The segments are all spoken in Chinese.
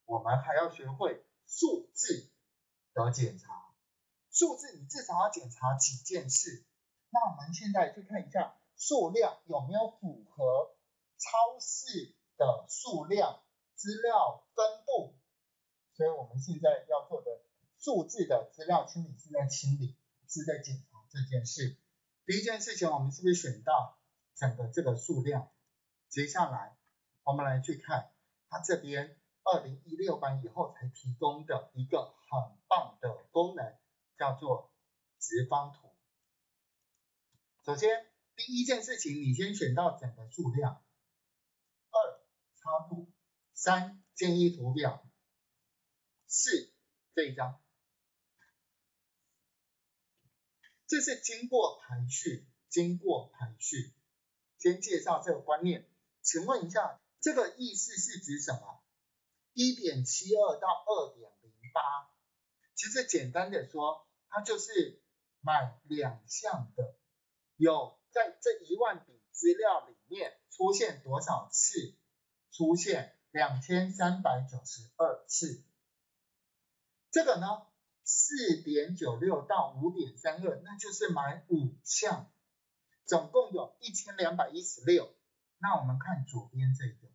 我们还要学会数字的检查。数字你至少要检查几件事。那我们现在去看一下数量有没有符合超市的数量资料分布。所以我们现在要做的数字的资料清理是在清理，是在检查这件事。第一件事情，我们是不是选到整个这个数量？接下来我们来去看它这边2016版以后才提供的一个很棒的功能，叫做直方图。首先第一件事情，你先选到整个数量，2插图，3建议图表，4这一张。这是经过排序，先介绍这个观念。请问一下，这个意思是指什么？ 1.72 到 2.08， 其实简单的说，它就是买两项的，有在这1万笔资料里面出现多少次？出现2392次。这个呢4.96 到 5.32， 那就是买5项，总共有1216。那我们看左边这个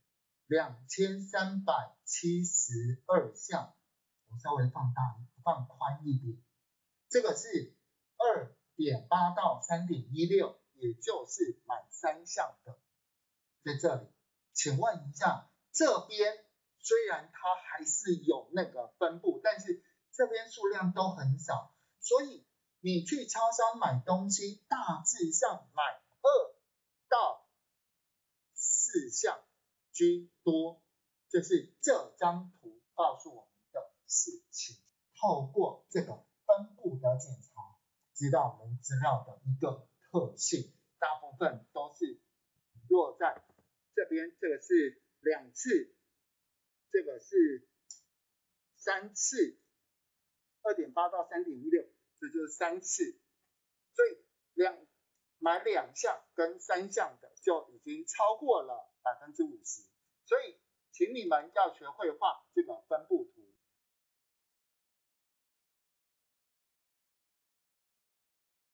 2372项，我稍微放宽一点，这个是 2.8 到 3.16， 也就是买3项的，在这里。请问一下，这边虽然它还是有那个分布，但是这边数量都很少，所以你去超商买东西，大致上买2到4项居多，这是这张图告诉我们的事情。透过这个分布的检查，知道我们资料的一个特性，大部分都是落在这边，这个是2次，这个是3次。2.8 到 3.16， 这就是3次，所以买2项跟3项的就已经超过了 50%， 所以请你们要学会画这个分布图。